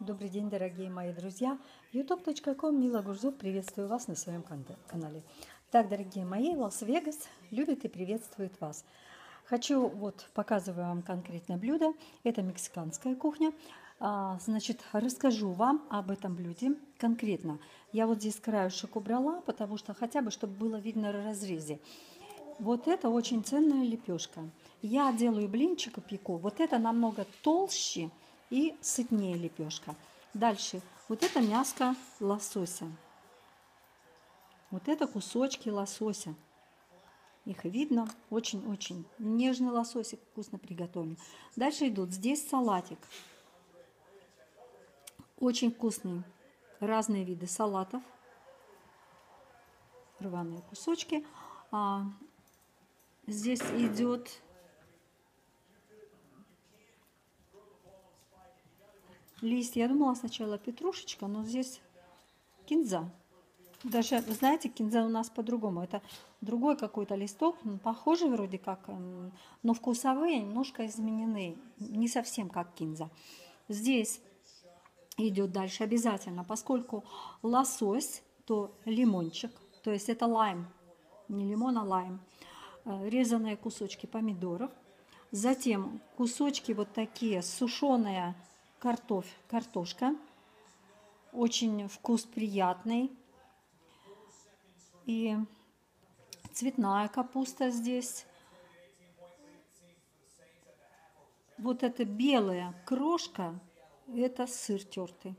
Добрый день, дорогие мои друзья! youtube.com Мила Гурзуф, приветствую вас на своем канале. Так, дорогие мои, Лас-Вегас любит и приветствует вас. Показываю вам конкретное блюдо. Это мексиканская кухня. Значит, расскажу вам об этом блюде конкретно. Я вот здесь краешек убрала, потому что хотя бы, чтобы было видно в разрезе. Вот это очень ценная лепешка. Я делаю блинчик и пеку. Вот это намного толще и сытнее лепешка. Дальше. Вот это мяско лосося. Вот это кусочки лосося. Их видно. Очень-очень нежный лососик, вкусно приготовлен. Дальше идут. Здесь салатик. Очень вкусный. Разные виды салатов. Рваные кусочки. Здесь идет листья. Я думала сначала петрушечка, но здесь кинза. Даже, вы знаете, кинза у нас по-другому. Это другой какой-то листок, похожий вроде как, но вкусовые немножко изменены. Не совсем как кинза. Здесь идет дальше обязательно, поскольку лосось, то лимончик, то есть это лайм, не лимон, а лайм. Резанные кусочки помидоров. Затем кусочки вот такие, сушеная картошка. Очень вкус приятный. И цветная капуста здесь. Вот эта белая крошка, это сыр тертый.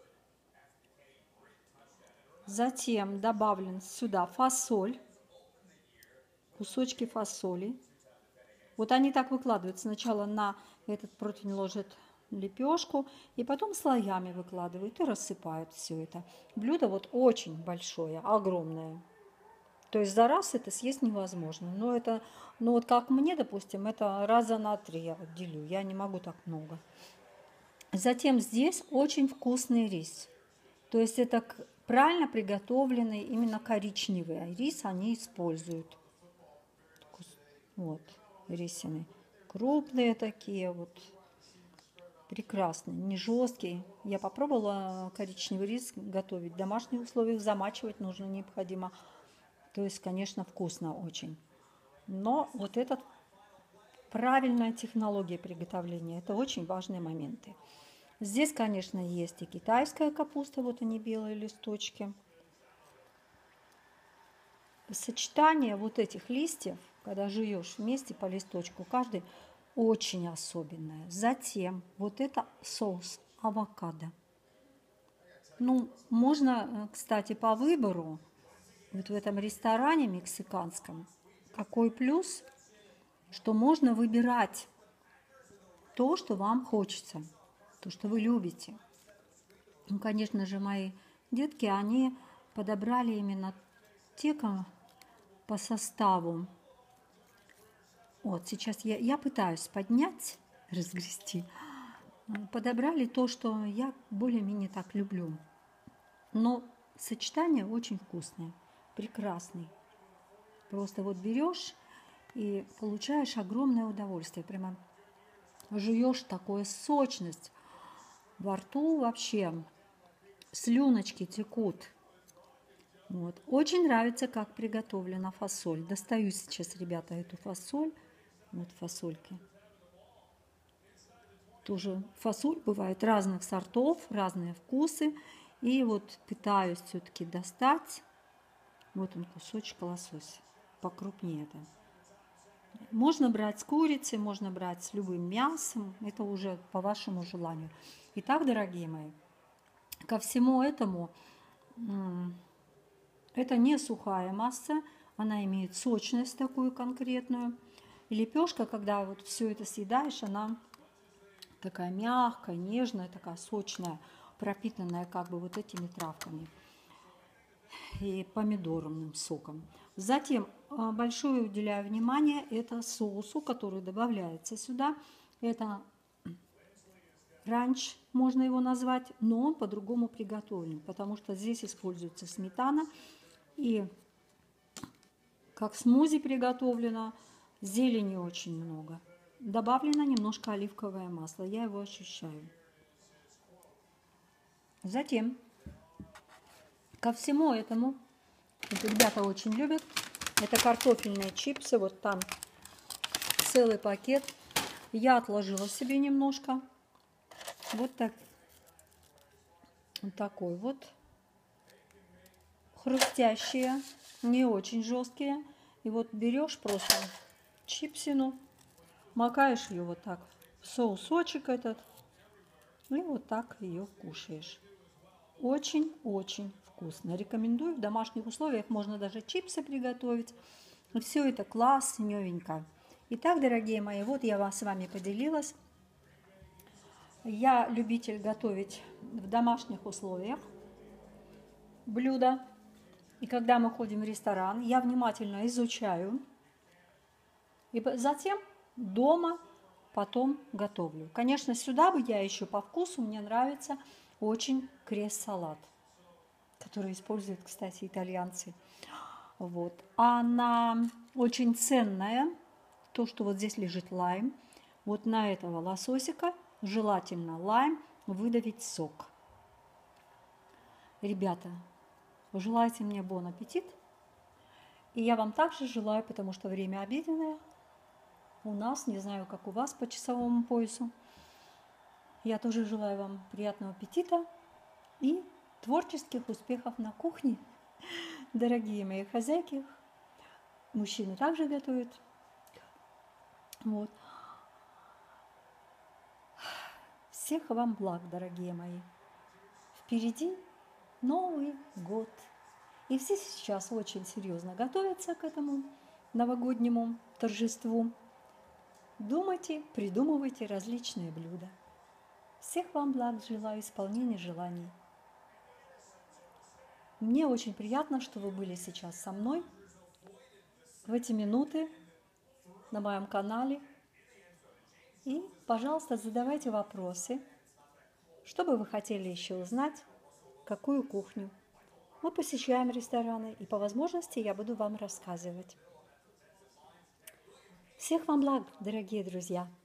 Затем добавлен сюда фасоль. Кусочки фасоли. Вот они так выкладывают. Сначала на этот противень ложат лепешку, и потом слоями выкладывают и рассыпают все это. Блюдо вот очень большое, огромное. То есть за раз это съесть невозможно. Но вот как мне, допустим, это раза на 3 я вот делю. Я не могу так много. Затем здесь очень вкусный рис. То есть это правильно приготовленный именно коричневый рис они используют. Вот, рисины. Крупные такие вот. Прекрасный, не жесткий. Я попробовала коричневый рис готовить в домашних условиях. Замачивать нужно необходимо. То есть, конечно, вкусно очень. Но вот это правильная технология приготовления. Это очень важные моменты. Здесь, конечно, есть и китайская капуста. Вот они, белые листочки. Сочетание вот этих листьев, когда жуешь вместе по листочку, каждый очень особенное. Затем вот это соус авокадо. Ну, можно, кстати, по выбору. Вот в этом ресторане мексиканском какой плюс, что можно выбирать то, что вам хочется, то, что вы любите. Ну, конечно же, мои детки, они подобрали именно те по составу. Вот сейчас я пытаюсь поднять, разгрести. Подобрали то, что я более-менее так люблю. Но сочетание очень вкусное, прекрасный. Просто вот берешь и получаешь огромное удовольствие. Прямо жуешь, такую сочность. Во рту вообще слюночки текут. Вот. Очень нравится, как приготовлена фасоль. Достаю сейчас, ребята, эту фасоль. Вот фасольки. Тоже фасоль бывает разных сортов, разные вкусы. И вот пытаюсь все-таки достать. Вот он, кусочек лосося. Покрупнее это. Можно брать с курицей, можно брать с любым мясом. Это уже по вашему желанию. Итак, дорогие мои, ко всему этому, это не сухая масса. Она имеет сочность такую конкретную. И лепешка, когда вот все это съедаешь, она такая мягкая, нежная, такая сочная, пропитанная как бы вот этими травками и помидорным соком. Затем большое уделяю внимание это соусу, который добавляется сюда. Это ранч, можно его назвать, но он по-другому приготовлен, потому что здесь используется сметана и как смузи приготовлено, зелени очень много. Добавлено немножко оливковое масло, я его ощущаю. Затем ко всему этому, это ребята очень любят, это картофельные чипсы, вот там целый пакет. Я отложила себе немножко. Вот так, вот такой вот. Хрустящие, не очень жесткие. И вот берешь просто чипсину, макаешь ее вот так в соусочек этот, и вот так ее кушаешь. Очень-очень вкусно. Рекомендую. В домашних условиях можно даже чипсы приготовить. И все это классненько. Итак, дорогие мои, вот я с вами поделилась. Я любитель готовить в домашних условиях блюда. И когда мы ходим в ресторан, я внимательно изучаю. И затем дома потом готовлю. Конечно, сюда бы я еще по вкусу, мне нравится очень крест-салат, который используют, кстати, итальянцы. Вот. Она очень ценная, то, что вот здесь лежит лайм. Вот на этого лососика желательно лайм выдавить сок. Ребята, желайте мне бон аппетит. И я вам также желаю, потому что время обеденное у нас, не знаю, как у вас по часовому поясу. Я тоже желаю вам приятного аппетита и творческих успехов на кухне. Дорогие мои хозяйки, мужчины также готовят. Вот. Всех вам благ, дорогие мои. Впереди Новый год. И все сейчас очень серьезно готовятся к этому новогоднему торжеству. Думайте, придумывайте различные блюда. Всех вам благ желаю, исполнения желаний. Мне очень приятно, что вы были сейчас со мной в эти минуты на моем канале. И, пожалуйста, задавайте вопросы, что бы вы хотели еще узнать, какую кухню. Мы посещаем рестораны, и по возможности я буду вам рассказывать. Всех вам благ, дорогие друзья!